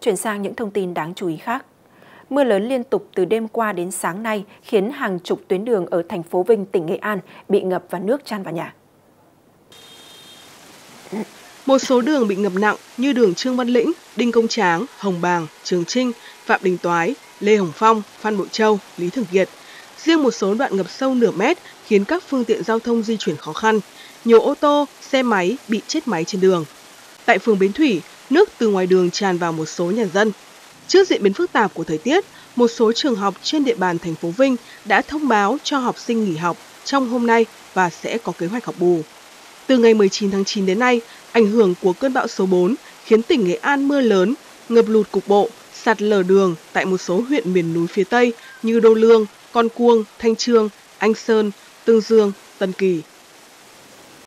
Chuyển sang những thông tin đáng chú ý khác. Mưa lớn liên tục từ đêm qua đến sáng nay khiến hàng chục tuyến đường ở thành phố Vinh, tỉnh Nghệ An bị ngập và nước tràn vào nhà. Một số đường bị ngập nặng như đường Trương Văn Lĩnh, Đinh Công Tráng, Hồng Bàng, Trường Chinh, Phạm Đình Toái, Lê Hồng Phong, Phan Bội Châu, Lý Thường Kiệt. Riêng một số đoạn ngập sâu nửa mét khiến các phương tiện giao thông di chuyển khó khăn. Nhiều ô tô, xe máy bị chết máy trên đường. Tại phường Bến Thủy, nước từ ngoài đường tràn vào một số nhà dân. Trước diễn biến phức tạp của thời tiết, một số trường học trên địa bàn thành phố Vinh đã thông báo cho học sinh nghỉ học trong hôm nay và sẽ có kế hoạch học bù. Từ ngày 19 tháng 9 đến nay, ảnh hưởng của cơn bão số 4 khiến tỉnh Nghệ An mưa lớn, ngập lụt cục bộ, sạt lở đường tại một số huyện miền núi phía Tây như Đô Lương, Con Cuông, Thanh Chương, Anh Sơn, Tương Dương, Tân Kỳ.